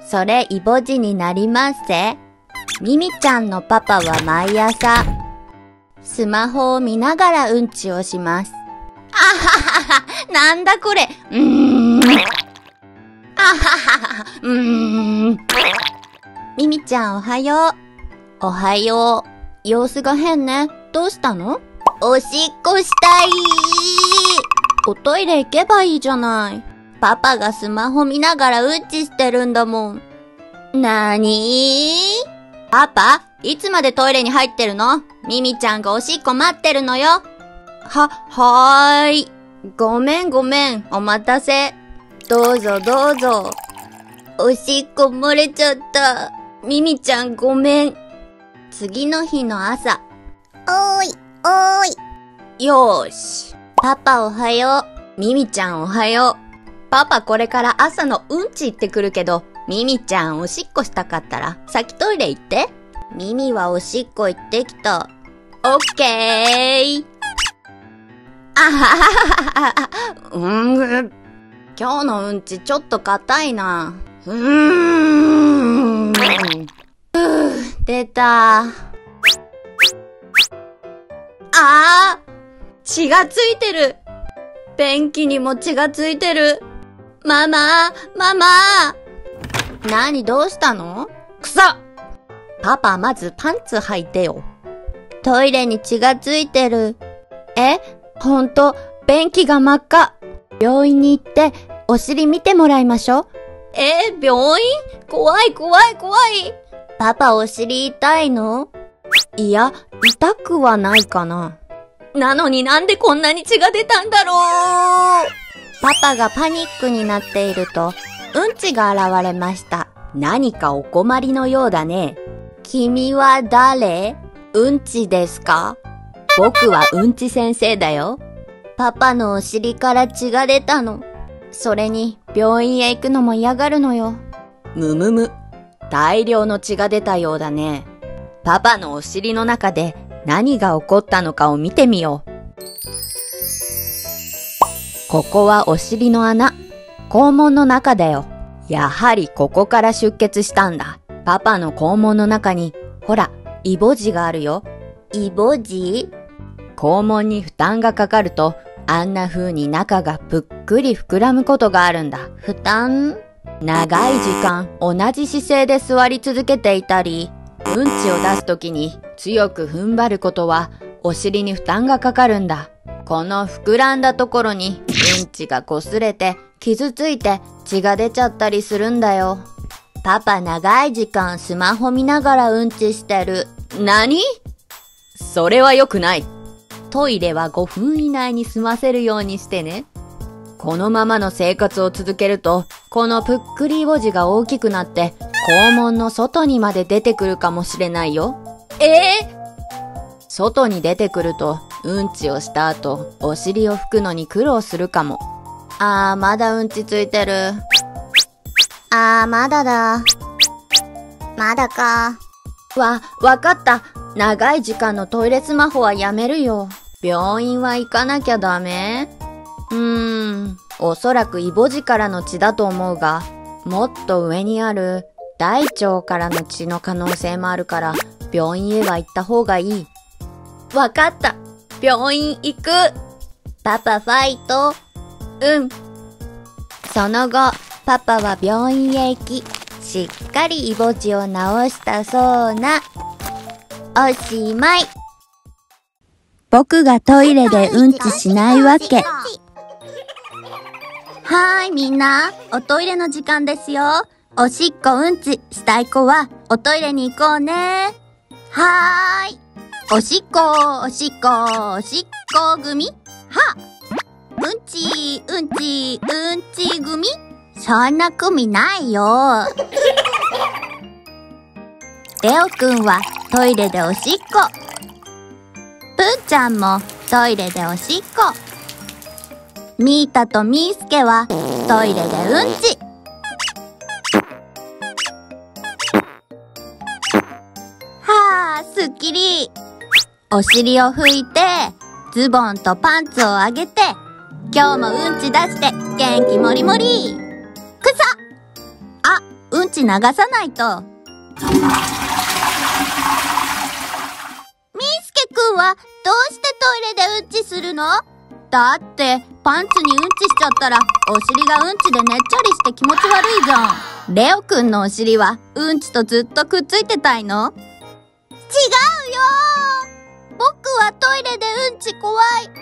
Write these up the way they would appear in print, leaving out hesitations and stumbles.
それイボ痔になりますぜ。ミミちゃんのパパは毎朝、スマホを見ながらうんちをします。あははは、なんだこれ。あははは、ミミちゃんおはよう。おはよう。様子が変ね。どうしたの？おしっこしたい。おトイレ行けばいいじゃない。パパがスマホ見ながらうんちしてるんだもん。なにー？パパ、いつまでトイレに入ってるの？ミミちゃんがおしっこ待ってるのよ。はーい。ごめん、お待たせ。どうぞ。おしっこ漏れちゃった。ミミちゃんごめん。次の日の朝。おーい。よーし。パパおはよう。ミミちゃんおはよう。パパこれから朝のうんち行ってくるけど、ミミちゃんおしっこしたかったら先トイレ行って。ミミはおしっこ行ってきた。オッケー。あはははは。今日のうんちちょっと硬いな。出た。血がついてる。便器にも血がついてる。ママ。何どうしたの？くそ！パパまずパンツ履いてよ。トイレに血がついてる。ほんと、便器が真っ赤。病院に行ってお尻見てもらいましょう。病院？怖い。パパお尻痛いの？いや、痛くはないかな。なのになんでこんなに血が出たんだろう。パパがパニックになっていると、うんちが現れました。何かお困りのようだね。君は誰？うんちですか？僕はうんち先生だよ。パパのお尻から血が出たの。それに病院へ行くのも嫌がるのよ。大量の血が出たようだね。パパのお尻の中で何が起こったのかを見てみよう。ここはお尻の穴。肛門の中だよ。やはりここから出血したんだ。パパの肛門の中に、ほら、イボ痔があるよ。イボ痔？肛門に負担がかかると、あんな風に中がぷっくり膨らむことがあるんだ。負担？長い時間、同じ姿勢で座り続けていたり、うんちを出すときに強く踏ん張ることは、お尻に負担がかかるんだ。この膨らんだところに、うんちが擦れて、傷ついて血が出ちゃったりするんだよ。パパ長い時間スマホ見ながらうんちしてる。何？それは良くない。トイレは5分以内に済ませるようにしてね。このままの生活を続けると、このぷっくりイボ痔が大きくなって、肛門の外にまで出てくるかもしれないよ。外に出てくると、うんちをした後、お尻を拭くのに苦労するかも。まだうんちついてる。まだだ。まだか。わかった。長い時間のトイレスマホはやめるよ。病院は行かなきゃダメ？おそらくイボ痔からの血だと思うが、もっと上にある大腸からの血の可能性もあるから、病院へは行った方がいい。わかった。病院行く。パパファイト。その後、パパは病院へ行き、しっかりイボ痔を治したそうな。おしまい。僕がトイレでうんちしないわけ。はーいみんな、おトイレの時間ですよ。おしっこうんちしたい子はおトイレに行こうね。はーい。おしっこ組？うんち組？そんな組ないよ。レオくんはトイレでおしっこ。プーちゃんもトイレでおしっこ。ミータとミースケはトイレでうんち。すっきり。お尻を拭いて、ズボンとパンツを上げて、今日もうんち出して元気もりもり。くそ！うんうんち流さないと。みーすけくんはどうしてトイレでうんちするの？だって、パンツにうんちしちゃったら、お尻がうんちでねっちゃりして気持ち悪いじゃん。レオくんのお尻は、うんちとずっとくっついてたいの？違うよー。僕はトイレでうんち怖い。だって、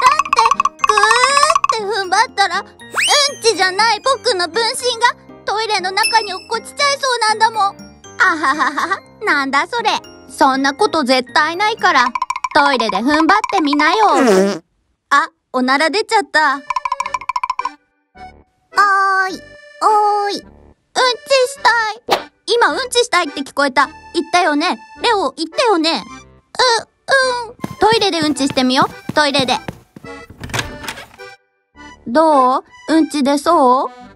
ぐーって踏ん張ったら、うんちじゃない僕の分身がトイレの中に落っこちちゃいそうなんだもん。あははは、なんだそれ。そんなこと絶対ないから、トイレで踏ん張ってみなよ。あ、おなら出ちゃった。おーい、おーい。うんちしたい。今うんちしたいって聞こえた。言ったよね。レオ、言ったよね。トイレでうんちしてみよ。トイレで。どう？うんち出そう？やっぱ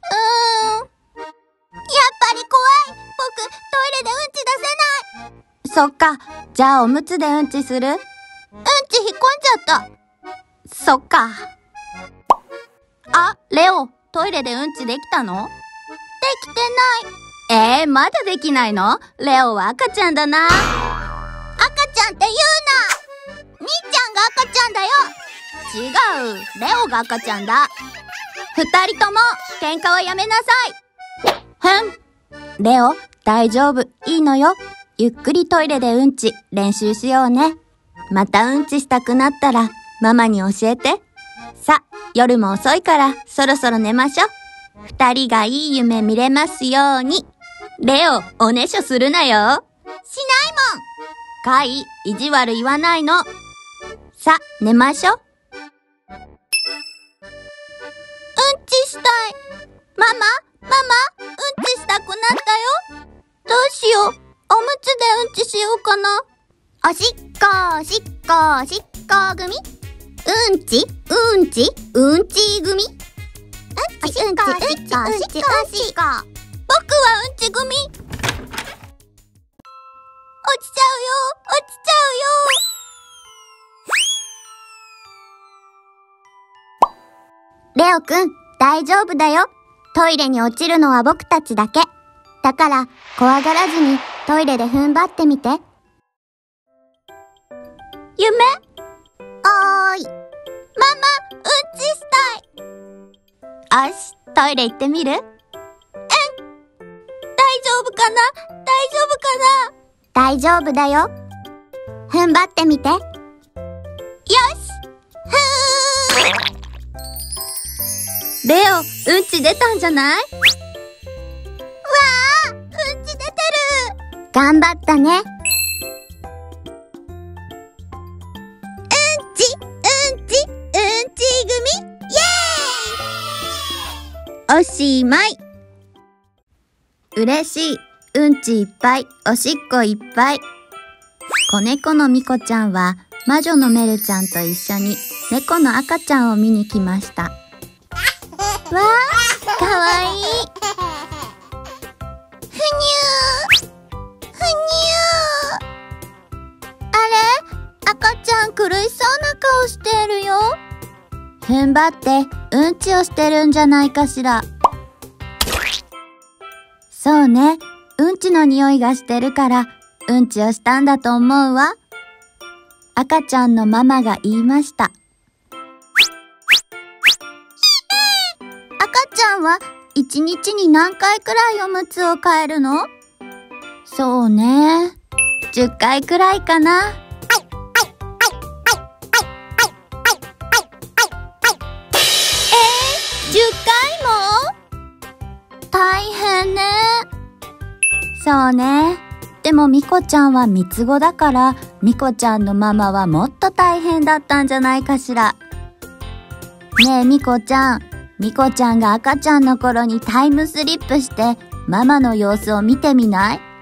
り怖い。僕、トイレでうんち出せない。そっか。じゃあおむつでうんちする？うんち引っ込んじゃった。そっか。あ、レオ、トイレでうんちできたの？できてない。まだできないの？レオは赤ちゃんだな。赤ちゃんって言うな。兄ちゃんが赤ちゃんだよ。違う。レオが赤ちゃんだ。二人とも、喧嘩はやめなさい。レオ、大丈夫。いいのよ。ゆっくりトイレでうんち、練習しようね。またうんちしたくなったら、ママに教えて。さ、夜も遅いから、そろそろ寝ましょ。二人がいい夢見れますように。レオ、おねしょするなよ。しないもん。カイ、意地悪言わないの。さ、寝ましょ。うんちしたい。ママ、うんちしたくなったよ。どうしよう。おむつでうんちしようかな。おしっこ、おしっこ、おしっこ組。うんち組。うんち、うんち、おしっこ、おしっこ、おしっこ。僕はうんち組。落ちちゃうよ。落ちちゃうよ。レオくん、大丈夫だよ。トイレに落ちるのは僕たちだけ。だから、怖がらずにトイレで踏ん張ってみて。夢？おーい。ママ、うんちしたい。よし、トイレ行ってみる？大丈夫かな？大丈夫だよ。踏ん張ってみて。よし！レオ、うんち出たんじゃない？わー！うんち出てる！頑張ったね。うんち組！イエーイ！おしまい。嬉しい。うんちいっぱい、おしっこいっぱい。子猫のみこちゃんは、魔女のメルちゃんと一緒に猫の赤ちゃんを見に来ました。わー、かわいい。ふにゅー。あれ？赤ちゃん苦しそうな顔してるよ。踏ん張ってうんちをしてるんじゃないかしら。そうね。うんちの匂いがしてるから、うんちをしたんだと思うわ。赤ちゃんのママが言いました。赤ちゃんは一日に何回くらいおむつを替えるの？そうね。10回くらいかな。10回も？大変ね。そうね。でもみこちゃんは三つ子だから、みこちゃんのママはもっと大変だったんじゃないかしら。ねえみこちゃんが赤ちゃんの頃にタイムスリップして、ママの様子を見てみない？見て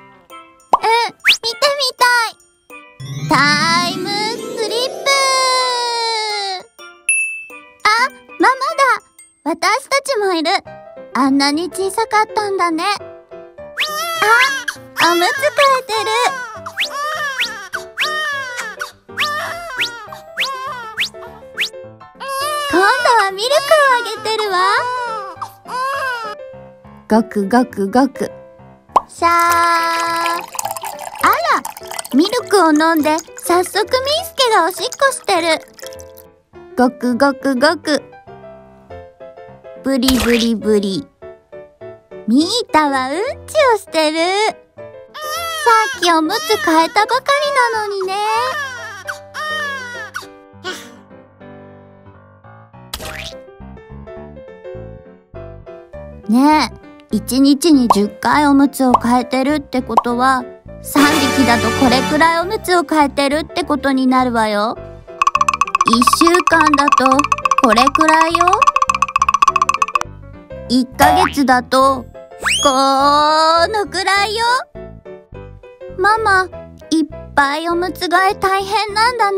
みたい。タイムスリップ！あ、ママだ！私たちもいる。あんなに小さかったんだね。あ、おむつ替えてる。今度はミルクをあげてるわ。ごくごくごく、 シャー。あら、ミルクを飲んで早速みーすけがおしっこしてる。ごくごくごく。ブリブリブリ。ミータはうんちをしてる。さっきおむつ替えたばかりなのにね。ねえ、1日に10回おむつを替えてるってことは、3匹だとこれくらいおむつを替えてるってことになるわよ。1週間だとこれくらいよ。1ヶ月だとこのくらいよ。ママ、いっぱいおむつ替え大変なんだね。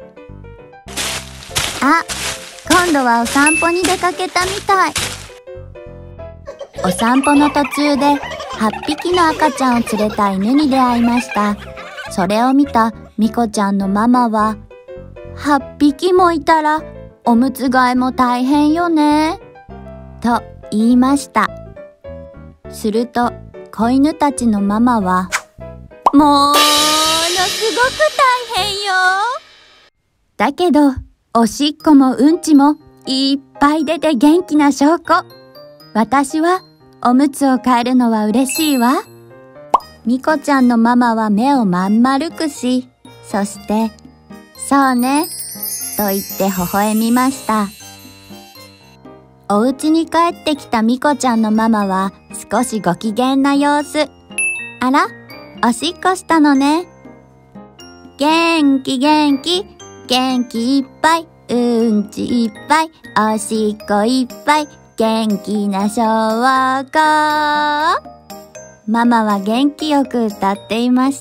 あ、今度はお散歩に出かけたみたい。お散歩の途中で8匹の赤ちゃんを連れた犬に出会いました。それを見たみこちゃんのママは、8匹もいたらおむつ替えも大変よね、と言いました。すると子犬たちのママは、ものすごく大変よ。だけど、おしっこもうんちもいっぱい出て元気な証拠。私はおむつを替えるのは嬉しいわ。みこちゃんのママは目をまん丸くし、そして、そうね、と言って微笑みました。お家に帰ってきたみこちゃんのママは少しご機嫌な様子。あら、おしっこしたのね。元気元気、元気いっぱい、うんちいっぱい、おしっこいっぱい、元気な証拠。ママは元気よく歌っていました。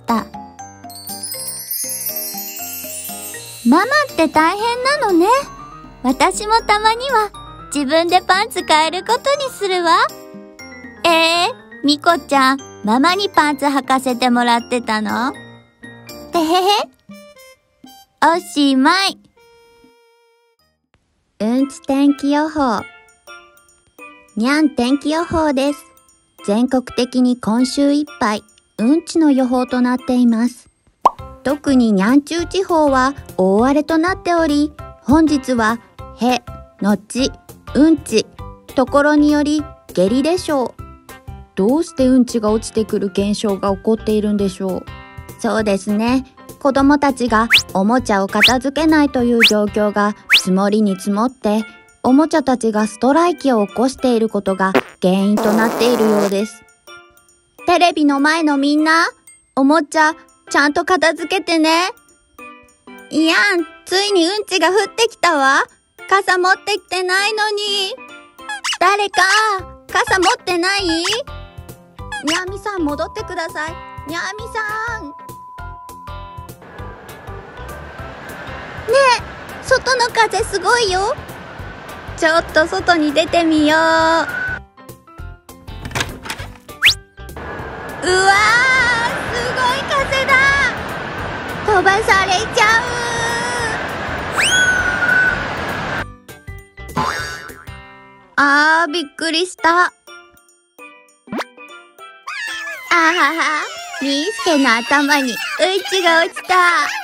ママって大変なのね。私もたまには自分でパンツ変えることにするわ。みこちゃん、ママにパンツ履かせてもらってたの？てへへ。おしまい。うんち天気予報。にゃん天気予報です。全国的に今週いっぱいうんちの予報となっています。特ににゃんちゅう地方は大荒れとなっており、本日はへ、のち、うんち、ところにより下痢でしょう。どうしてうんちが落ちてくる現象が起こっているんでしょう。そうですね。子供たちがおもちゃを片付けないという状況が積もりに積もって、おもちゃたちがストライキを起こしていることが原因となっているようです。テレビの前のみんな、おもちゃちゃんと片付けてね。いやん、ついにうんちが降ってきたわ。傘持ってきてないのに。誰か、傘持ってない？にゃーみさん戻ってください。にゃーみさん。ねえ、外の風すごいよ。ちょっと外に出てみよう。うわー、すごい風だ。飛ばされちゃう。びっくりした。あはは、みーすけの頭にうんちが落ちた。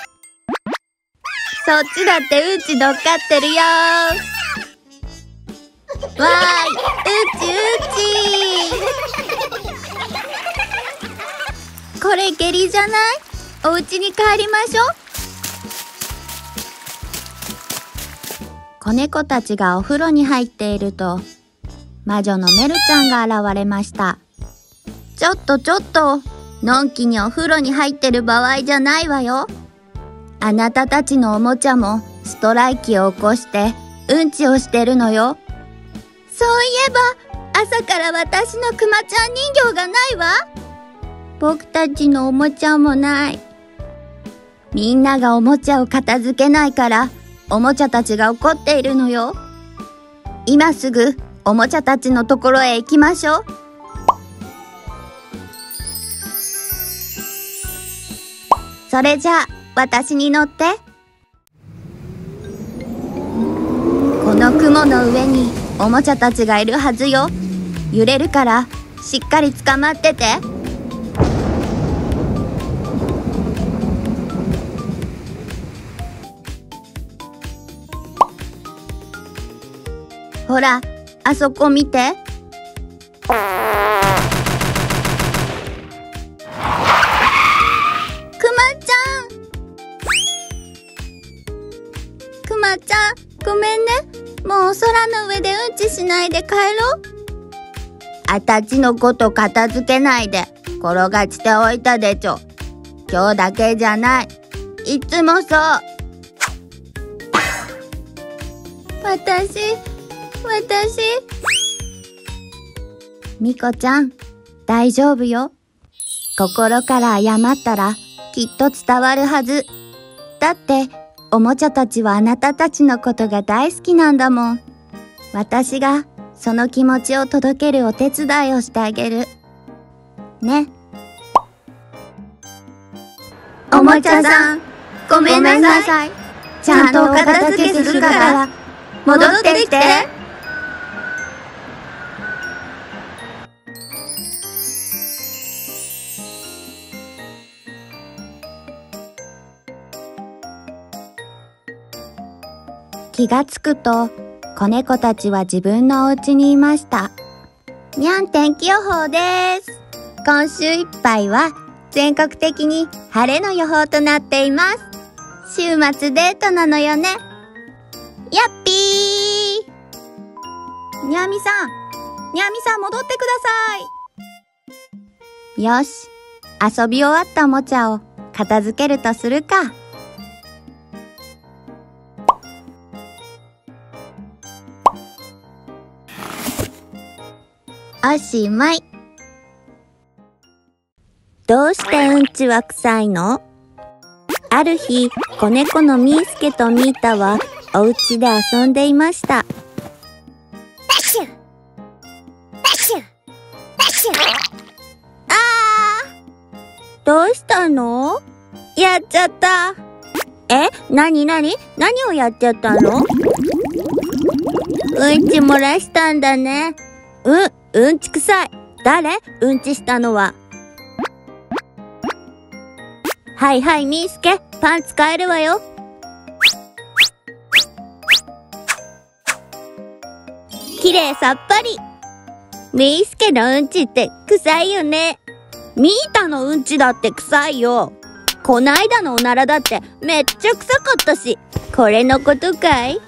そっちだってうんち乗っかってるよ。わーい、うんちうんち。これ下痢じゃない？お家に帰りましょう。子猫たちがお風呂に入っていると、魔女のメルちゃんが現れました。ちょっと、のんきにお風呂に入ってる場合じゃないわよ。あなたたちのおもちゃもストライキを起こしてうんちをしてるのよ。そういえば、朝から私のクマちゃん人形がないわ。僕たちのおもちゃもない。みんながおもちゃを片付けないから、おもちゃたちが怒っているのよ。今すぐおもちゃたちのところへ行きましょう。それじゃあ、私に乗って。この雲の上におもちゃたちがいるはずよ。揺れるからしっかり捕まってて。 ほら、あそこ見て。くまちゃん、ごめんね。もう空の上でうんちしないで帰ろう。あたちのこと片付けないで転がしておいたでちょ。今日だけじゃない。いつもそう。私。みこちゃん、大丈夫よ。心から謝ったらきっと伝わるはず。だって、おもちゃたちはあなたたちのことが大好きなんだもん。私がその気持ちを届けるお手伝いをしてあげる。ね。おもちゃさん、ごめんなさい。ちゃんとお片付けするから、戻ってきて。気がつくと、子猫たちは自分のお家にいました。にゃん天気予報です。今週いっぱいは全国的に晴れの予報となっています。週末デートなのよね。やっぴー。にゃみさん戻ってください。よし、遊び終わったおもちゃを片付けるとするか。おしまい。どうしてうんちは臭いの？ある日、子猫のみーすけとみーたはお家で遊んでいました。どうしたの？やっちゃった。何をやっちゃったの？うんち漏らしたんだね。うんち臭い。誰？うんちしたのは。はいみーすけ、パンツ変えるわよ。きれいさっぱり。みーすけのうんちって臭いよね。みーたのうんちだって臭いよ。こないだのおならだってめっちゃ臭かったし。これのことかい？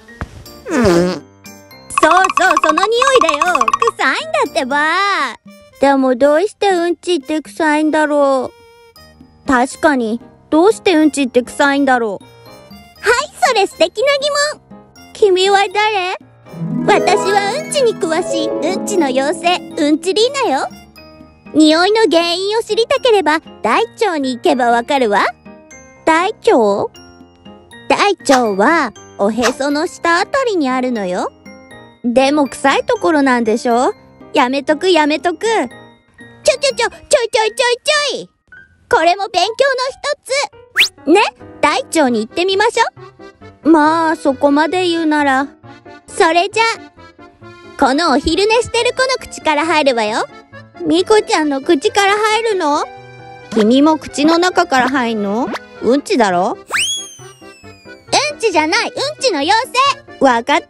そう、その匂いだよ。臭いんだってば。でもどうしてうんちって臭いんだろう。確かに、どうしてうんちって臭いんだろう。はい、それ素敵な疑問。君は誰？私はうんちに詳しいうんちの妖精、うんちリーナよ。匂いの原因を知りたければ大腸に行けばわかるわ。大腸？大腸はおへその下あたりにあるのよ。でも臭いところなんでしょ？やめとく。ちょい。これも勉強の一つ。ね、大腸に行ってみましょ。まあ、そこまで言うなら。それじゃ、このお昼寝してる子の口から入るわよ。みこちゃんの口から入るの？君も口の中から入んの？うんちだろ？うんちじゃない、うんちの妖精。わかった。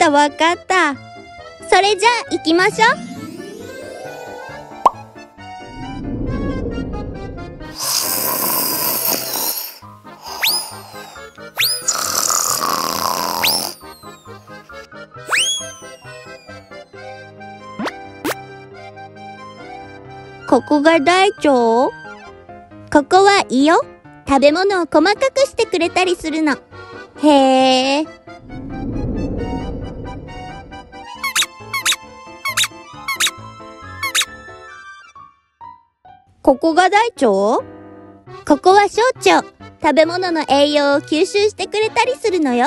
それじゃあ行きましょう。ここが大腸？ここは胃よ。食べ物を細かくしてくれたりするの。へー。ここが大腸？ここは小腸。食べ物の栄養を吸収してくれたりするのよ。ほ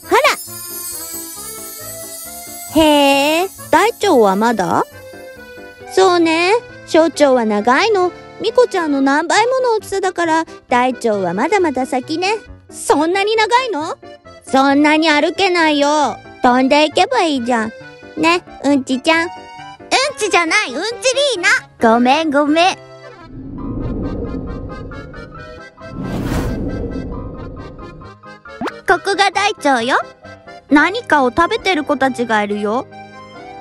ら。へー、大腸はまだ？そうね。小腸は長いの。みこちゃんの何倍もの大きさだから、大腸はまだまだ先ね。そんなに長いの？そんなに歩けないよ。飛んでいけばいいじゃん。ね、うんちちゃん。うんちじゃない、うんちリーナ。ごめん。ここが大腸よ。何かを食べてる子たちがいるよ。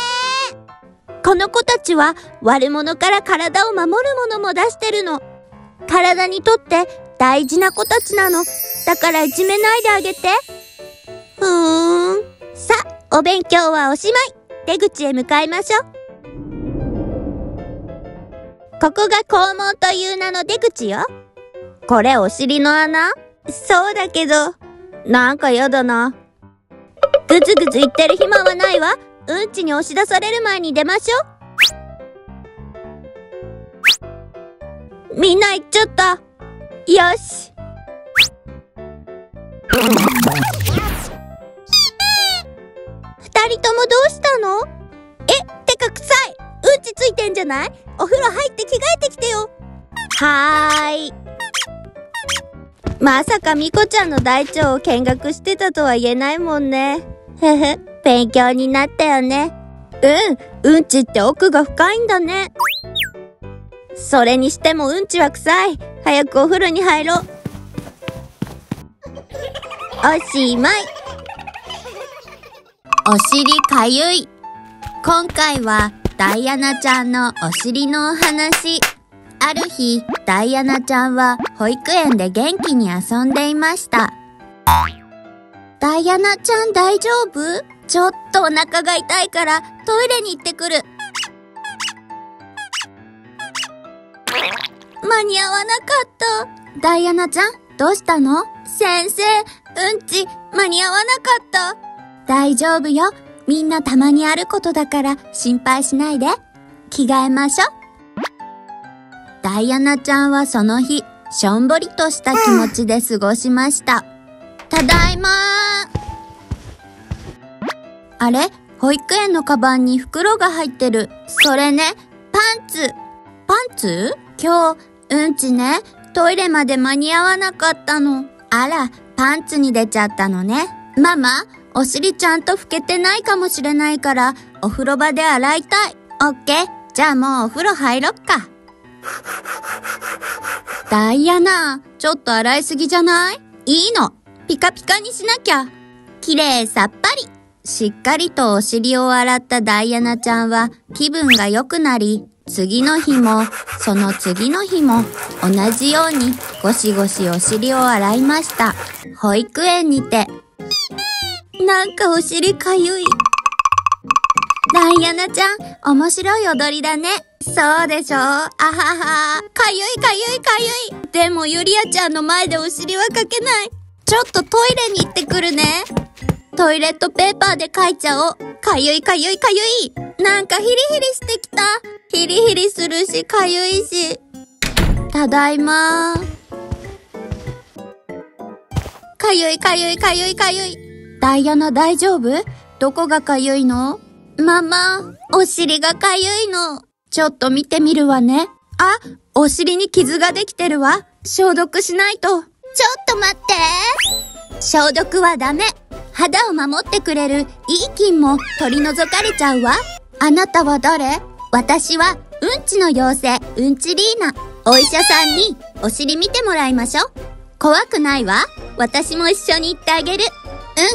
この子たちは悪者から体を守るものも出してるの。体にとって大事な子たちなの。だからいじめないであげて。さあ、お勉強はおしまい。出口へ向かいましょう。ここが肛門という名の出口よ。これお尻の穴？そうだけど、なんかやだな。ぐずぐず言ってる暇はないわ。うんちに押し出される前に出ましょう。みんな行っちゃった。よし。二人ともどうしたの？てか臭い。うんちついてんじゃない？お風呂入って着替えてきてよ。はーい。まさかみこちゃんの大腸を見学してたとは言えないもんね。勉強になったよね。うんちって奥が深いんだね。それにしてもうんちは臭い。早くお風呂に入ろう。おしまい。お尻かゆい。今回はダイアナちゃんのお尻のお話。ある日、ダイアナちゃんは保育園で元気に遊んでいました。ダイアナちゃん大丈夫？ちょっとお腹が痛いからトイレに行ってくる。間に合わなかった。ダイアナちゃん、どうしたの？先生、うんち間に合わなかった。大丈夫よ。みんなたまにあることだから心配しないで。着替えましょ。ダイアナちゃんはその日、しょんぼりとした気持ちで過ごしました。ただいまー。あれ？保育園のカバンに袋が入ってる。それね、パンツ。パンツ？今日、うんちね、トイレまで間に合わなかったの。あら、パンツに出ちゃったのね。ママ、お尻ちゃんと拭けてないかもしれないから、お風呂場で洗いたい。オッケー。じゃあもうお風呂入ろっか。ダイアナ、ちょっと洗いすぎじゃない？いいの。ピカピカにしなきゃ。きれいさっぱり。しっかりとお尻を洗ったダイアナちゃんは気分が良くなり、次の日も、その次の日も、同じようにゴシゴシお尻を洗いました。保育園にて。なんかお尻かゆい。ダイアナちゃん、面白い踊りだね。そうでしょ？あはは。かゆいかゆいかゆい。でもゆりあちゃんの前でお尻はかけない。ちょっとトイレに行ってくるね。トイレットペーパーで書いちゃおう。かゆいかゆいかゆい。なんかヒリヒリしてきた。ヒリヒリするし、かゆいし。ただいまー。かゆいかゆいかゆいかゆい。ダイアナ大丈夫？どこがかゆいの？ママ、お尻がかゆいの。ちょっと見てみるわね。あ、お尻に傷ができてるわ。消毒しないと。ちょっと待って。消毒はダメ。肌を守ってくれるいい菌も取り除かれちゃうわ。あなたは誰？私はうんちの妖精、うんちリーナ。お医者さんにお尻見てもらいましょ。怖くないわ。私も一緒に行ってあげる。うん。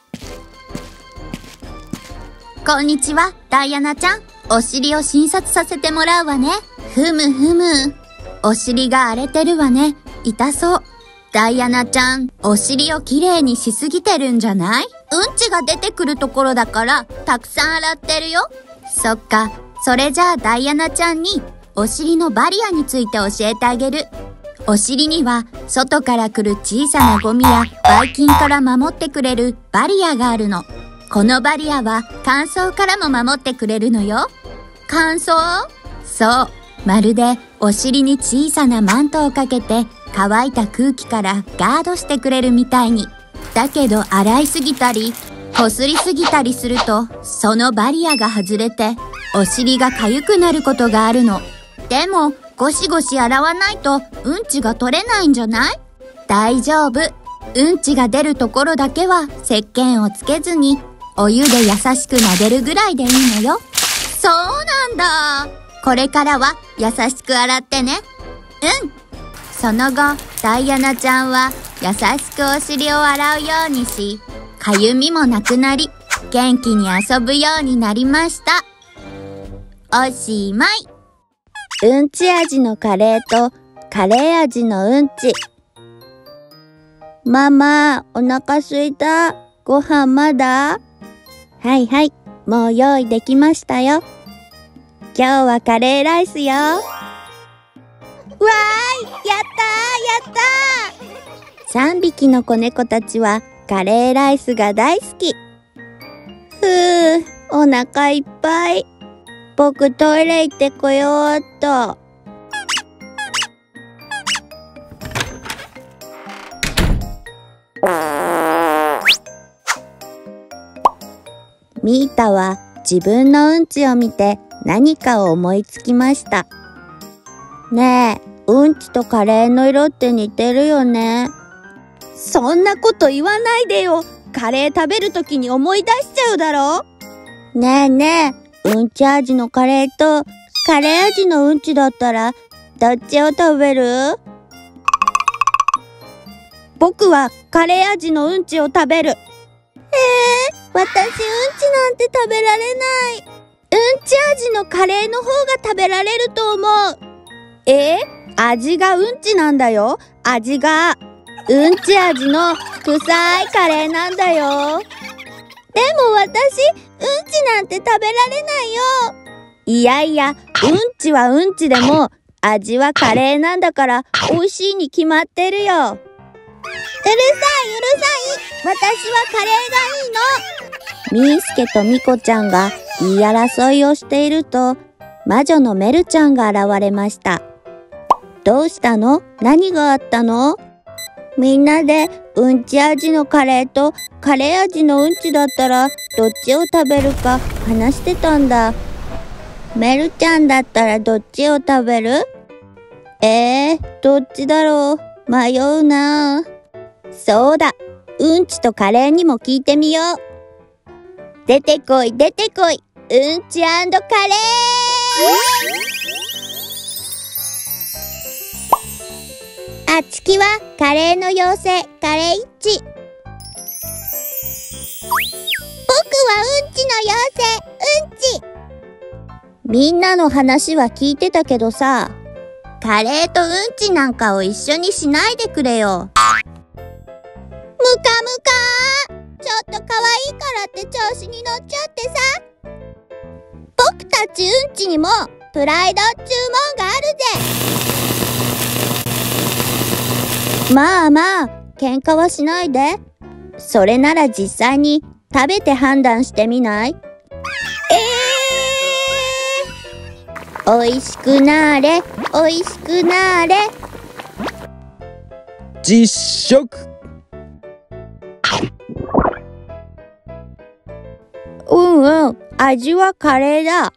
こんにちは、ダイアナちゃん。お尻を診察させてもらうわね。ふむふむ。お尻が荒れてるわね。痛そう。ダイアナちゃん、お尻をきれいにしすぎてるんじゃない？うんちが出てくるところだから、たくさん洗ってるよ。そっか。それじゃあダイアナちゃんに、お尻のバリアについて教えてあげる。お尻には、外から来る小さなゴミやばい菌から守ってくれるバリアがあるの。このバリアは乾燥からも守ってくれるのよ。乾燥？そう。まるでお尻に小さなマントをかけて乾いた空気からガードしてくれるみたいに。だけど洗いすぎたり、 こすりすぎたりすると、そのバリアが外れて、お尻が痒くなることがあるの。でも、ゴシゴシ洗わないと、うんちが取れないんじゃない？大丈夫。うんちが出るところだけは、石鹸をつけずに、お湯で優しく撫でるぐらいでいいのよ。そうなんだ。これからは、優しく洗ってね。うん。その後、ダイアナちゃんは、優しくお尻を洗うようにし、かゆみもなくなり、元気に遊ぶようになりました。おしまい。 うんち味のカレーとカレー味のうんち。ママ、お腹すいた。ご飯まだ？はいはい、もう用意できましたよ。今日はカレーライスよ。わーい、やったーやったー。3匹の子猫たちはカレーライスが大好き。お腹いっぱい。僕トイレ行ってこようっと。ミータは自分のうんちを見て何かを思いつきました。ねえ、うんちとカレーの色って似てるよね。そんなこと言わないでよ。カレー食べるときに思い出しちゃうだろ。ねえねえ、うんち味のカレーとカレー味のうんちだったらどっちを食べる？僕はカレー味のうんちを食べる。私うんちなんて食べられない。うんち味のカレーの方が食べられると思う。味がうんちなんだよ。味が。うんち味の臭いカレーなんだよ。でも私、うんちなんて食べられないよ。いやいや、うんちはうんちでも、味はカレーなんだから、美味しいに決まってるよ。うるさい、うるさい。私はカレーがいいの。みーすけとみこちゃんが言い争いをしていると、魔女のメルちゃんが現れました。どうしたの？何があったの？みんなでうんち味のカレーとカレー味のうんちだったらどっちを食べるか話してたんだ。メルちゃんだったらどっちを食べる？どっちだろう？迷うな。そうだ、うんちとカレーにも聞いてみよう。出てこい出てこい、うんち&カレー。あつきはカレーの妖精カレーイッチ。僕はうんちの妖精うんち。みんなの話は聞いてたけどさ、カレーとうんちなんかを一緒にしないでくれよ。むかむかー。ちょっと可愛いからって調子に乗っちゃってさ。僕たちうんちにもプライドっちゅうもんがあるぜ。まあまあ、喧嘩はしないで。それなら実際に食べて判断してみない？おいしくなーれ、おいしくなーれ。 実食。 味はカレーだ。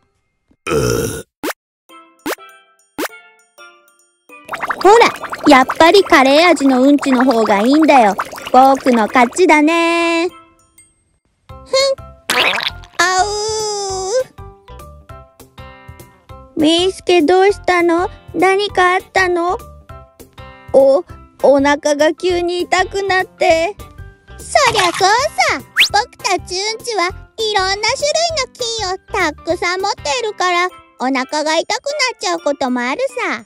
ほら、やっぱりカレー味のうんちの方がいいんだよ。僕の勝ちだね。あうー。みーすけどうしたの？何かあったの？お腹が急に痛くなって。そりゃそうさ。僕たちうんちはいろんな種類の菌をたくさん持っているから、お腹が痛くなっちゃうこともあるさ。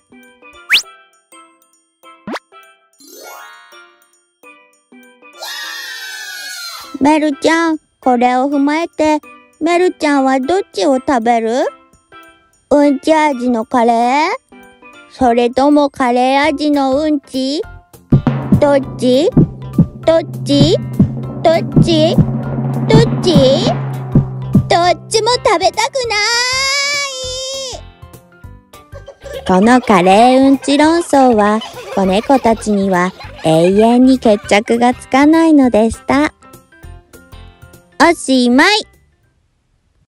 メルちゃん、これを踏まえて、メルちゃんはどっちを食べる？うんち味のカレー？それともカレー味のうんち？どっち？どっち？どっち？どっち？どっちも食べたくない。このカレーうんち論争は、子猫たちには永遠に決着がつかないのでした。 おしまい。